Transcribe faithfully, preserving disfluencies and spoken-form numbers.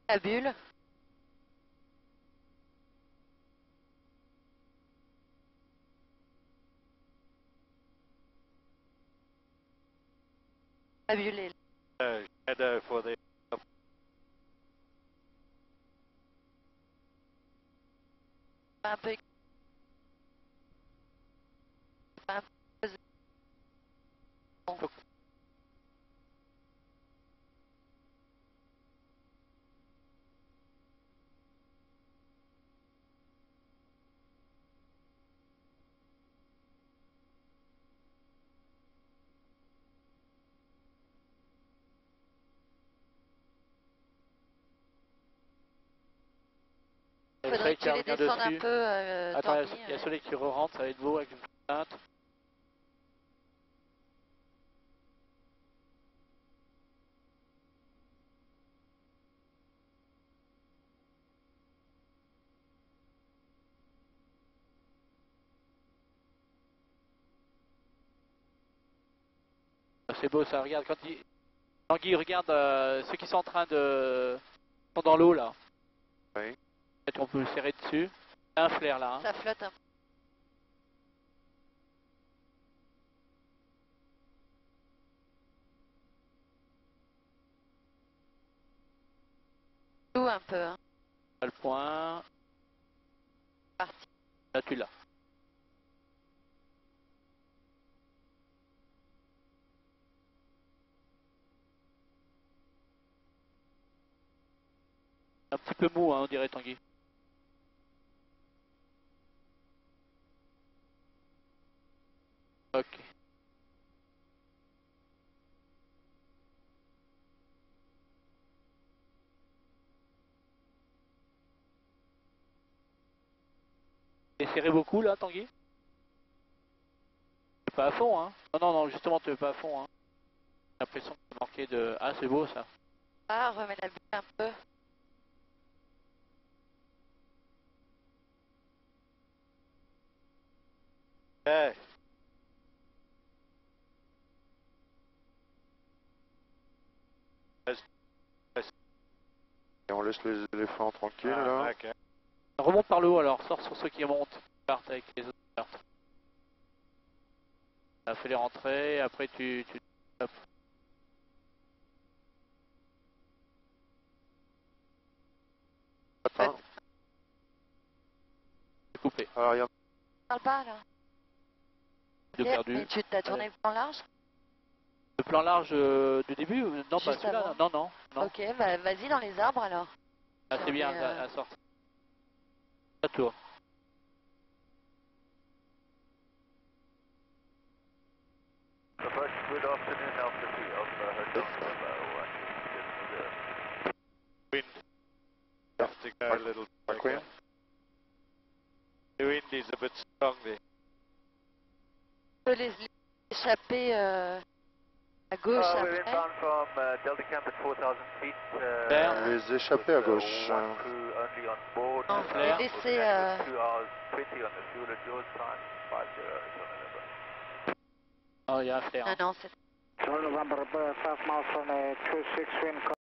La bulle. La bulle est là. Uh, shadow for the Un peu. Un peu. Bon. Faudrait que tu les descendes un peu. Euh, Attends, Tanguy, il y a ouais. celui qui re-rentre, ça va être beau avec une plainte. C'est beau ça, regarde, quand il... Tanguy, regarde euh, ceux qui sont en train de... sont dans l'eau là. Oui. Peut-être qu'on peut le serrer dessus. Il y a un flair là. Hein. Ça flotte un peu. Un peu. Hein. Là, le point. Parti. Là tu l'as. Un petit peu mou, hein, on dirait Tanguy. Ok. Et serré beaucoup là, Tanguy? Pas à fond, hein? Non, non, non, justement, tu veux pas à fond, hein? J'ai l'impression que tu manquais de... Ah, c'est beau ça. Ah, remets la bulle un peu. Ouais. Et on laisse les éléphants tranquilles Ah, là. okay. Remonte par le haut alors, sors sur ceux qui montent. Partent avec les autres. Partent. Ah, fais les rentrer, après tu... tu... Hop. Attends. C'est coupé. Alors regarde. Parle pas là. De perdu. Mais tu t'as tourné Allez. le plan large? Le plan large euh, du début? Non, Juste pas celui-là. avant. Non, non, non. Ok, bah vas-y dans les arbres alors. Ah, c'est bien, euh... à, à sortir. À tour. Good afternoon, Alpha two, Alpha Hotel Bravo one. Wind. Have to go a little McQueen. The wind is a bit strong there. Tu peux les échapper euh, à gauche Uh, we're après. inbound from uh, Delta Camp at four thousand feet. Uh, There. Les échapper à with, uh, gauche. one crew only on board. Non, Uh, les Flair. laisser... we're Euh... two hours twenty on the fuel at your time. five zero, November. Oh, il y a un flair. Non, Hein. non, c'est... November, five miles from a two six wind.